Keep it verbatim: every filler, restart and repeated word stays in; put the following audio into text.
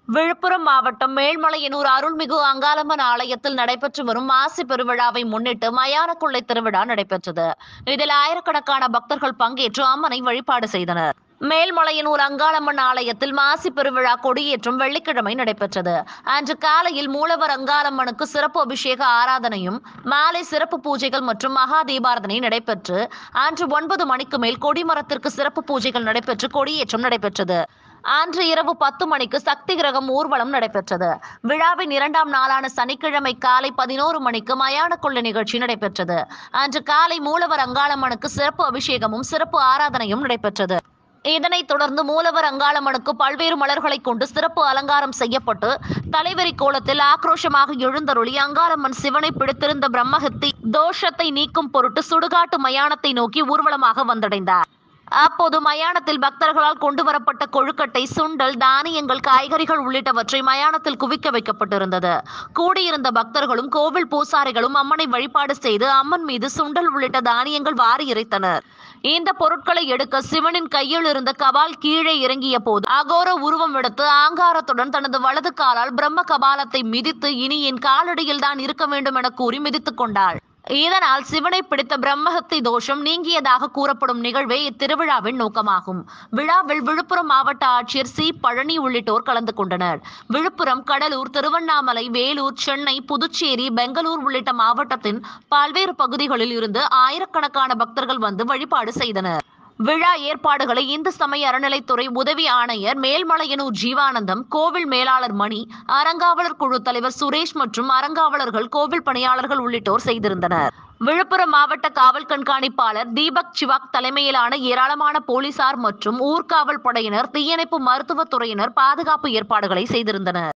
விழுப்புரம் மாவட்டம் மேல்மலையனூர் அருள்மிகு அங்காளம்மன் ஆலயத்தில் நடைபெற்று வரும் மாசி பெருவிழாவை முன்னிட்டு மயான கொள்ளை திருவிழா நடைபெற்றது. இதில் ஆயிரக்கணக்கான பக்தர்கள் பங்கேற்று அம்மனை வழிபாடு செய்தனர். மேல்மலையனூர் அங்காளம்மன் ஆலயத்தில் மாசி பெருவிழா கொடியேற்றம் வெள்ளிக்கிழமை நடைபெற்றது. அன்று காலையில் மூலவர் அங்காளம்மனுக்கு சிறப்பு அபிஷேக ஆராதனையும் மாலை சிறப்பு பூஜைகள் மற்றும் மகா தீபாரதனை நடைபெற்று அன்று ஒன்பது மணிக்கு மேல் கொடிமரத்திற்கு சிறப்பு பூஜைகள் நடைபெற்று கொடியேற்றம் நடைபெற்றது. அன்று இரவு பத்து மணிக்கு சக்தி கிரகம் ஊர்வலம் நடைபெற்றது. விழாவின் இரண்டாம் நாளான சனிக்கிழமை காலை பதினோரு மணிக்கு மயான கொள்ளை நிகழ்ச்சி நடைபெற்றது. அன்று காலை மூலவர் அங்காளம்மனுக்கு சிறப்பு அபிஷேகமும் சிறப்பு ஆராதனையும் நடைபெற்றது. இதனைத் தொடர்ந்து மூலவர் அங்காளம்மனுக்கு பல்வேறு மலர்களை கொண்டு சிறப்பு அலங்காரம் செய்யப்பட்டு தலைவரி கோலத்தில் ஆக்ரோஷமாக எழுந்தருளி அங்காளம்மன் சிவனை பிடித்திருந்த பிரம்மஹத்தி தோஷத்தை நீக்கும் பொருட்டு சுடுகாட்டு மயானத்தை நோக்கி ஊர்வலமாக வந்தடைந்தார். அப்போது மயானத்தில் பக்தர்களால் கொண்டு வரப்பட்ட கொழுக்கட்டை, சுண்டல், தானியங்கள், காய்கறிகள் உள்ளிட்டவற்றை மயானத்தில் குவிக்க வைக்கப்பட்டிருந்தது. கூடியிருந்த பக்தர்களும் கோவில் பூசாரிகளும் அம்மனை வழிபாடு செய்து அம்மன் மீது சுண்டல் உள்ளிட்ட தானியங்கள் வாரி இறைத்தனர். இந்த பொருட்களை எடுக்க சிவனின் கையில் இருந்த கபால் கீழே இறங்கிய போது அகோர உருவம் எடுத்து ஆங்காரத்துடன் தனது வலது காலால் பிரம்ம கபாலத்தை மிதித்து இனி என் காலடியில் தான் இருக்க வேண்டும் என கூறி மிதித்துக் கொண்டாள். இதனால் சிவனை பிடித்த பிரம்மஹத்தி தோஷம் நீங்கியதாக கூறப்படும் நிகழ்வே இத்திருவிழாவின் நோக்கமாகும். விழாவில் விழுப்புரம் மாவட்ட ஆட்சியர் சி பழனி உள்ளிட்டோர் கலந்து கொண்டனர். விழுப்புரம், கடலூர், திருவண்ணாமலை, வேலூர், சென்னை, புதுச்சேரி, பெங்களூர் உள்ளிட்ட மாவட்டத்தின் பல்வேறு பகுதிகளில் இருந்து ஆயிரக்கணக்கான பக்தர்கள் வந்து வழிபாடு செய்தனர். விழா ஏற்பாடுகளை இந்து சமய அறநிலைத்துறை உதவி ஆணையர் மேல்மலையனூர் ஜீவானந்தம், கோவில் மேலாளர் மணி, அறங்காவலர் குழு தலைவர் சுரேஷ் மற்றும் அறங்காவலர்கள், கோவில் பணியாளர்கள் உள்ளிட்டோர் செய்திருந்தனர். விழுப்புரம் மாவட்ட காவல் கண்காணிப்பாளர் தீபக் சிவாக் தலைமையிலான ஏராளமான போலீசார் மற்றும் ஊர்காவல் படையினர், தீயணைப்பு மருத்துவத்துறையினர் பாதுகாப்பு ஏற்பாடுகளை செய்திருந்தனர்.